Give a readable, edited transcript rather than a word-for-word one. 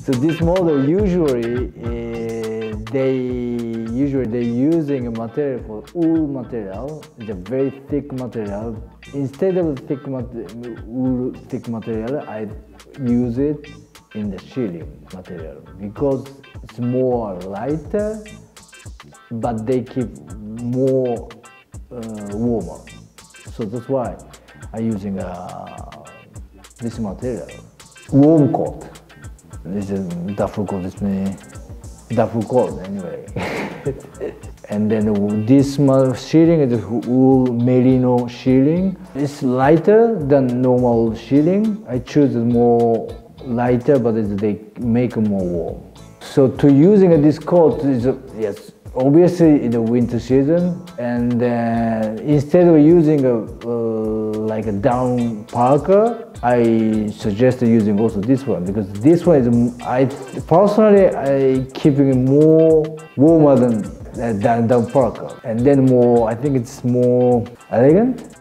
So this model usually they're using a material called wool material. It's a very thick material. Instead of wool thick material, I use it in the shearling material because it's more lighter, but they keep more warmer. So that's why I'm using this material. Warm coat. This is Duffle coat. It's Duffle coat anyway. And then this shearling is wool merino shearling. It's lighter than normal shearling. I choose more lighter, but they make more warm. So to using this coat is yes, obviously in the winter season, and instead of using like a down parka, I suggest using also this one because this one is I keeping it more warmer than down parka, and then more I think it's more elegant.